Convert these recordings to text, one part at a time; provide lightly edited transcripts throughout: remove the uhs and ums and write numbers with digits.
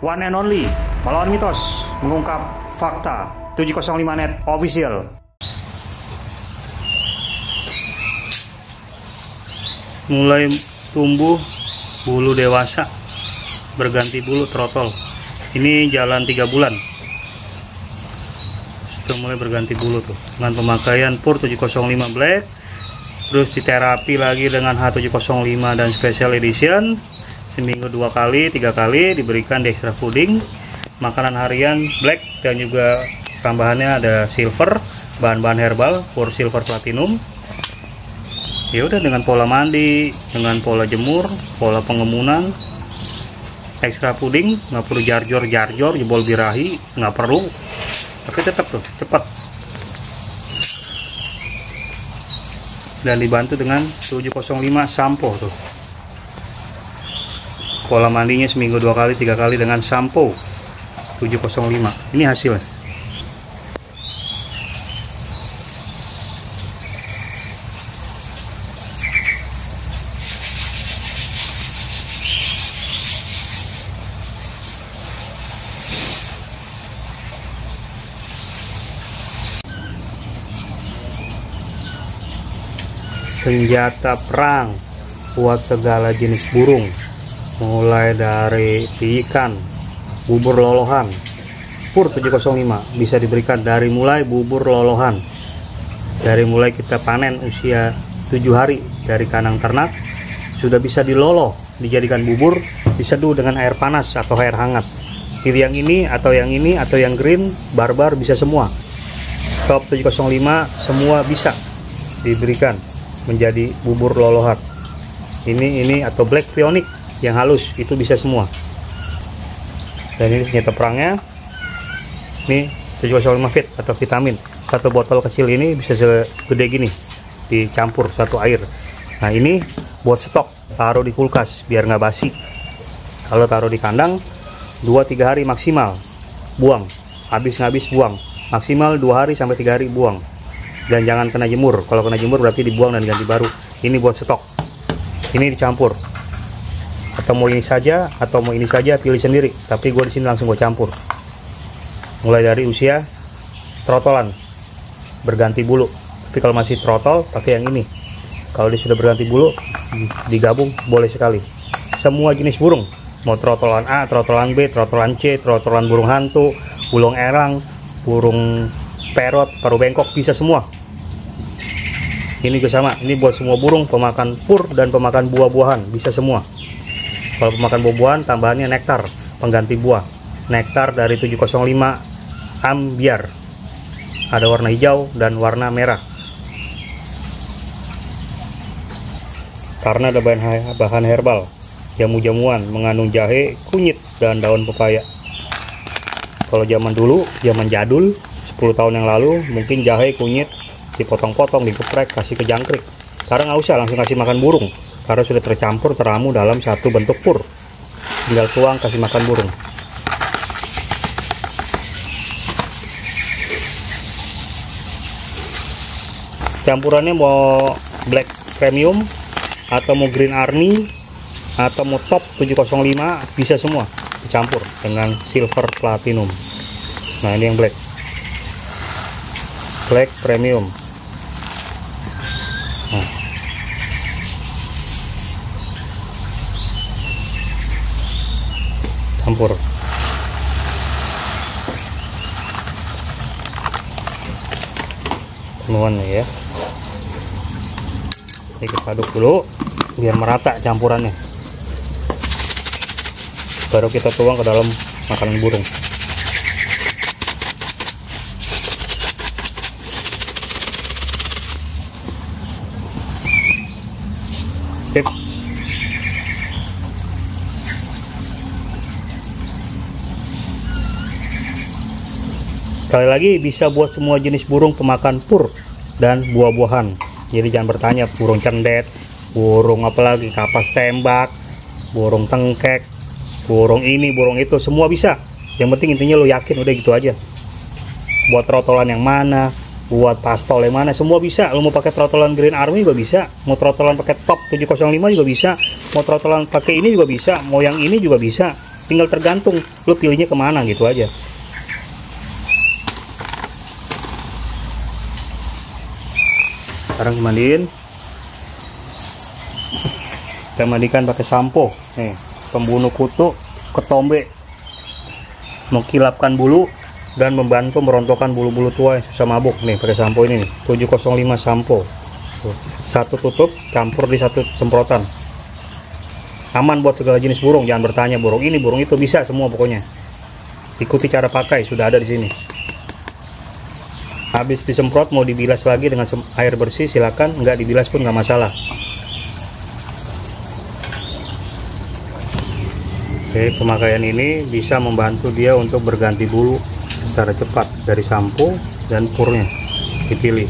one and only, melawan mitos, mengungkap fakta. 705 Net Official. Mulai tumbuh bulu dewasa, berganti bulu trotol. Ini jalan 3 bulan sudah mulai berganti bulu tuh, dengan pemakaian Pur 705 Black, terus diterapi lagi dengan H705 dan Special Edition. Seminggu 2 kali 3 kali diberikan di extra fooding, makanan harian Black, dan juga tambahannya ada silver, bahan-bahan herbal Pur Silver Platinum. Ya udah, dengan pola mandi, dengan pola jemur, pola pengemunan, extra puding, nggak perlu jarjor jebol birahi, nggak perlu, tapi tetap tuh cepat. Dan dibantu dengan 705 sampo tuh, pola mandinya seminggu 2 kali 3 kali dengan sampo 705. Ini hasilnya. Senjata perang buat segala jenis burung, mulai dari ikan, bubur lolohan. Pur 705 bisa diberikan dari mulai bubur lolohan, dari mulai kita panen usia 7 hari dari kandang ternak, sudah bisa diloloh, dijadikan bubur, diseduh dengan air panas atau air hangat. Pilih yang ini atau yang ini atau yang green, barbar, bisa semua. Top 705 semua bisa diberikan menjadi bubur lolohan. Ini atau black pionic yang halus, itu bisa semua. Dan ini senjata perangnya. Ini 705 fit atau vitamin. Satu botol kecil ini bisa segede gini, dicampur satu air. Nah, ini buat stok, taruh di kulkas biar nggak basi. Kalau taruh di kandang 2-3 hari maksimal, buang. Habis buang. Maksimal 2 hari sampai 3 hari buang. Dan jangan kena jemur. Kalau kena jemur berarti dibuang dan ganti baru. Ini buat stok. Ini dicampur. Atau mau ini saja atau mau ini saja, pilih sendiri. Tapi gue di sini langsung gue campur. Mulai dari usia trotolan, berganti bulu. Tapi kalau masih trotol, pakai yang ini. Kalau dia sudah berganti bulu, digabung boleh sekali. Semua jenis burung, mau trotolan A, trotolan B, trotolan C, trotolan burung hantu, bulung erang, burung perot, paruh bengkok, bisa semua. Ini juga sama, ini buat semua burung pemakan pur dan pemakan buah-buahan, bisa semua. Kalau pemakan buah-buahan, tambahannya nektar, pengganti buah. Nektar dari 705 ambiar, ada warna hijau dan warna merah. Karena ada bahan herbal, jamu-jamuan, mengandung jahe, kunyit, dan daun pepaya. Kalau zaman dulu, zaman jadul, 10 tahun yang lalu, mungkin jahe, kunyit dipotong-potong, digeprek, kasih ke jangkrik. Sekarang nggak usah, langsung kasih makan burung, karena sudah tercampur, teramu dalam satu bentuk pur. Tinggal tuang, kasih makan burung. Campurannya mau black premium atau mau green army atau mau top 705, bisa semua dicampur dengan silver platinum. Nah, ini yang black premium. Nah, campur. Penuhan ya. Ini kita aduk dulu biar merata campurannya. Baru kita tuang ke dalam makanan burung. Sip. Sekali lagi, bisa buat semua jenis burung pemakan pur dan buah-buahan. Jadi jangan bertanya burung cendet, burung apalagi, kapas tembak, burung tengkek, burung ini, burung itu, semua bisa. Yang penting intinya lo yakin, udah gitu aja. Buat trotolan yang mana, buat pastol yang mana, semua bisa. Lo mau pakai trotolan Green Army juga bisa, mau trotolan pakai top 705 juga bisa, mau trotolan pakai ini juga bisa, mau yang ini juga bisa. tinggal tergantung lu pilihnya kemana gitu aja. Sekarang mandiin, kita mandikan pakai sampo nih, pembunuh kutu, ketombe, mengkilapkan bulu dan membantu merontokkan bulu-bulu tua yang susah mabuk nih. Pakai sampo ini nih, 705 sampo. Tuh, satu tutup campur di satu semprotan. Aman buat segala jenis burung. Jangan bertanya burung ini burung itu, bisa semua pokoknya. Ikuti cara pakai, sudah ada di sini. Habis disemprot mau dibilas lagi dengan air bersih silakan, nggak dibilas pun nggak masalah. Oke, pemakaian ini bisa membantu dia untuk berganti bulu secara cepat dari sampo dan purnya dipilih.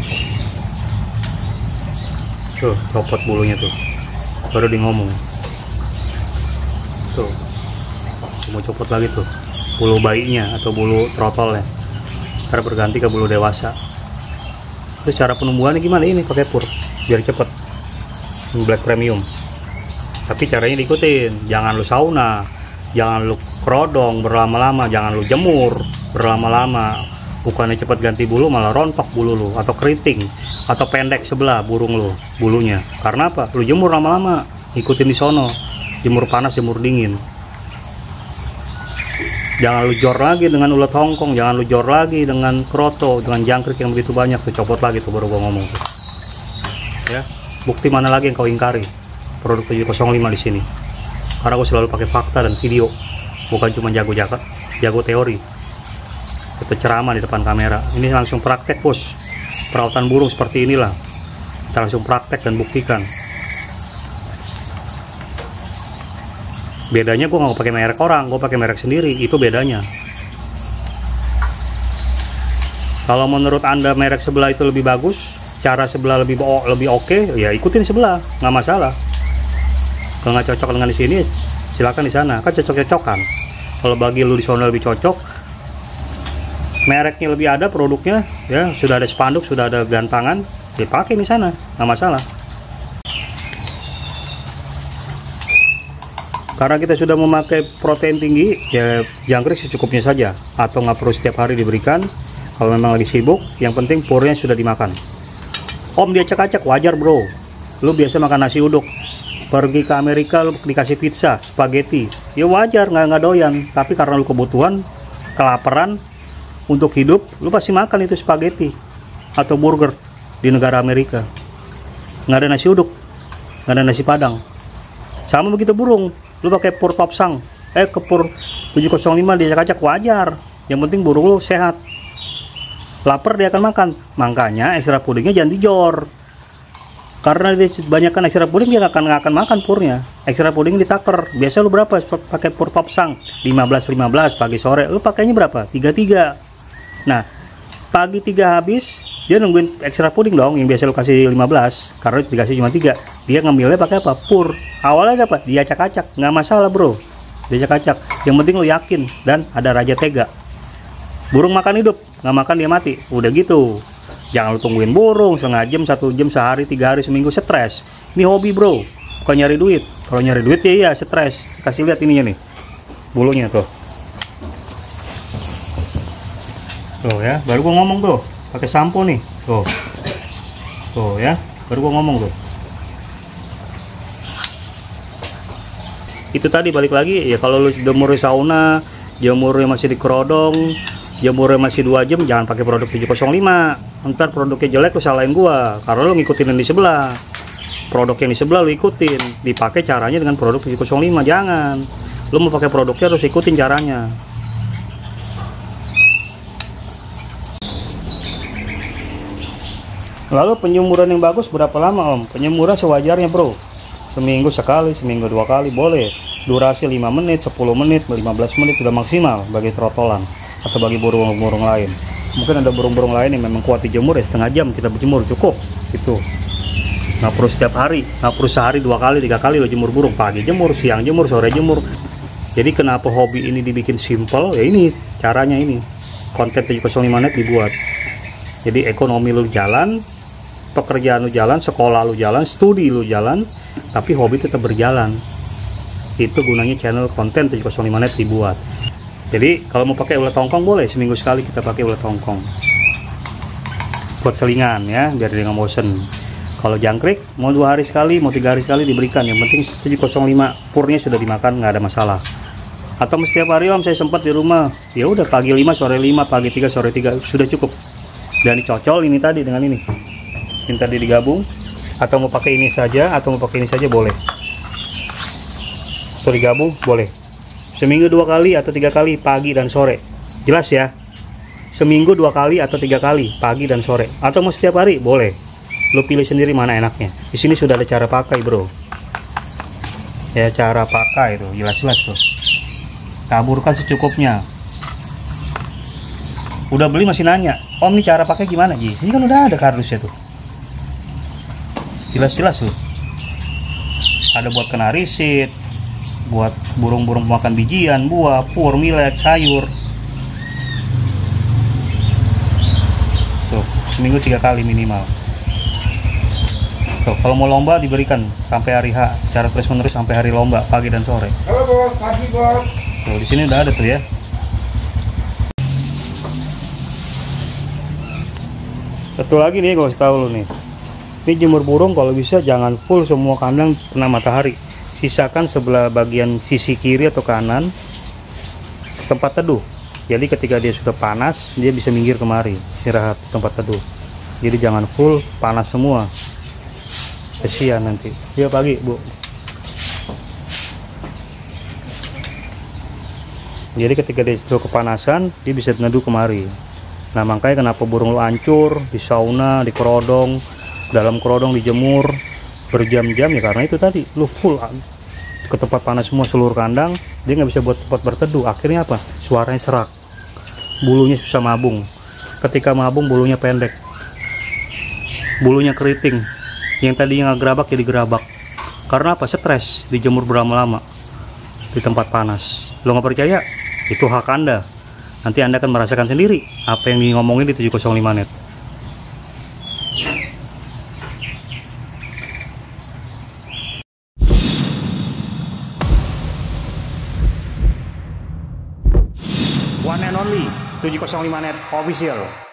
Tuh, copot bulunya tuh, baru di ngomong. Tuh, mau copot lagi tuh bulu bayinya atau bulu trotolnya, karena berganti ke bulu dewasa. Terus cara penumbuhannya gimana? Ini pakai pur biar cepet, black premium. Tapi caranya diikutin, jangan lu sauna, jangan lu kerodong berlama-lama, jangan lu jemur berlama-lama. Bukannya cepat ganti bulu malah rontok bulu lu, atau keriting, atau pendek sebelah burung lu bulunya. Karena apa? Lu jemur lama-lama, ikutin di sono, jemur panas, jemur dingin. Jangan lu jor lagi dengan ulat Hongkong, jangan lu jor lagi dengan kroto, dengan jangkrik yang begitu banyak tuh, copot lagi tuh baru gua ngomong tuh. Ya, bukti mana lagi yang kau ingkari? Produk 705 di sini. Karena aku selalu pakai fakta dan video, bukan cuma jago teori atau ceramah di depan kamera. Ini langsung praktek bos. Perawatan burung seperti inilah, kita langsung praktek dan buktikan. Bedanya gue nggak pakai merek orang, gue pakai merek sendiri. Itu bedanya. Kalau menurut anda merek sebelah itu lebih bagus, cara sebelah lebih oke, ya ikutin sebelah, nggak masalah. Kalau nggak cocok dengan di sini, silakan di sana. Kan cocok-cocokan. Kalau bagi lu di sana lebih cocok, mereknya lebih ada, produknya ya sudah ada spanduk, sudah ada gantangan, dipakai di sana, nggak masalah. Karena kita sudah memakai protein tinggi, ya jangkrik secukupnya saja, atau nggak perlu setiap hari diberikan. Kalau memang lagi sibuk, yang penting purnya sudah dimakan. Om dia acak-acak, wajar bro. Lu biasa makan nasi uduk, pergi ke Amerika lu dikasih pizza, spaghetti, ya wajar, nggak doyan. Tapi karena lu kebutuhan, kelaparan untuk hidup, lu pasti makan itu spaghetti atau burger di negara Amerika. Nggak ada nasi uduk, nggak ada nasi padang. Sama begitu burung, lu pakai pur topsang, ke pur 705 diacak-acak, wajar. Yang penting burung lu sehat. Lapar dia akan makan. Makanya ekstra pudingnya jangan dijor. Karena dia banyakkan ekstra puding, dia nggak akan makan purnya. Ekstra puding ditaker. Biasa lu berapa pakai pur topsang? 15 pagi sore. Lu pakainya berapa? 33. Nah, pagi 3 habis, dia nungguin ekstra puding dong. Yang biasa lu kasih 15, karena dikasih cuma 3. Dia ngambilnya pakai apa? Pur. Awalnya apa? Dia acak-acak. Nggak masalah bro, dia acak-acak. Yang penting lu yakin dan ada raja tega. Burung makan hidup, nggak makan dia mati. Udah gitu. Jangan lu tungguin burung setengah jam, 1 jam, sehari, 3 hari, seminggu, stres. Ini hobi bro, bukan nyari duit. Kalau nyari duit ya iya stres. Kasih lihat ininya nih, bulunya tuh. Tuh ya, baru gua ngomong tuh, pakai sampo nih. Tuh ya, baru gua ngomong tuh. Itu tadi balik lagi ya, kalau lu jemur di sauna, jemurnya masih di kerodong, jemurnya masih 2 jam, jangan pakai produk 705. Ntar produknya jelek lu salahin gua, karena lu ngikutin yang di sebelah. Produk yang di sebelah lu ikutin, dipakai caranya dengan produk 705. Jangan, lu mau pakai produknya harus ikutin caranya. Lalu penjemuran yang bagus berapa lama om? Penjemuran sewajarnya bro, seminggu sekali, seminggu 2 kali boleh. Durasi 5 menit, 10 menit, 15 menit sudah maksimal bagi trotolan atau bagi burung-burung lain. Mungkin ada burung-burung lain yang memang kuat dijemur, ya setengah jam kita berjemur cukup gitu. Nggak perlu setiap hari, nggak perlu sehari 2 kali 3 kali lo jemur burung, pagi jemur, siang jemur, sore jemur. Jadi kenapa hobi ini dibikin simple? Ya ini caranya, ini konten 705 net dibuat. Jadi ekonomi lu jalan, pekerjaan lu jalan, sekolah lu jalan, studi lu jalan, tapi hobi tetap berjalan. Itu gunanya channel konten 705 net dibuat. Jadi kalau mau pakai ulat tongkong boleh, seminggu sekali kita pakai ulat tongkong buat selingan ya, biar dia nggak bosen. Kalau jangkrik mau 2 hari sekali, mau 3 hari sekali diberikan, yang penting 705 purnya sudah dimakan, nggak ada masalah. Atau setiap hari om saya sempat di rumah, ya udah pagi 5 sore 5, pagi 3 sore 3 sudah cukup. Dan dicocol ini tadi dengan ini tadi digabung, atau mau pakai ini saja boleh, atau digabung boleh. Seminggu 2 kali atau 3 kali pagi dan sore, jelas ya. Seminggu 2 kali atau 3 kali pagi dan sore, atau mau setiap hari boleh. Lo pilih sendiri mana enaknya. Di sini sudah ada cara pakai bro, ya cara pakai tuh jelas-jelas tuh. Taburkan secukupnya. Udah beli masih nanya, om ini cara pakai gimana Ji? Ini kan udah ada kardusnya tuh, jelas-jelas loh. Ada buat kena risit, buat burung-burung makan bijian, buah, pur, millet, sayur. Tuh, seminggu 3 kali minimal. Tuh, kalau mau lomba diberikan sampai hari H, secara terus menerus sampai hari lomba, pagi dan sore. Halo bos, pagi bos. Tuh, di sini udah ada tuh ya. Satu lagi nih, kalau tahu lu nih. Ini jemur burung kalau bisa jangan full semua kandang kena matahari. Sisakan sebelah bagian sisi kiri atau kanan tempat teduh. Jadi ketika dia sudah panas, dia bisa minggir kemari, istirahat di tempat teduh. Jadi jangan full panas semua. Kesian nanti. Iya pagi, Bu. Jadi ketika dia sudah kepanasan, dia bisa neduh kemari. Nah, makanya kenapa burung lu hancur di sauna, di kerodong, dalam kerodong dijemur berjam-jam ya karena itu tadi lu full ke tempat panas semua seluruh kandang, dia nggak bisa buat tempat berteduh. Akhirnya apa? Suaranya serak, bulunya susah mabung. Ketika mabung bulunya pendek, bulunya keriting, yang tadinya nggak gerabak jadi gerabak. Karena apa? Stres dijemur berlama-lama di tempat panas. Lo nggak percaya? Itu hak Anda. Nanti Anda akan merasakan sendiri apa yang ngomongin di 705 net. One and only 705 net official.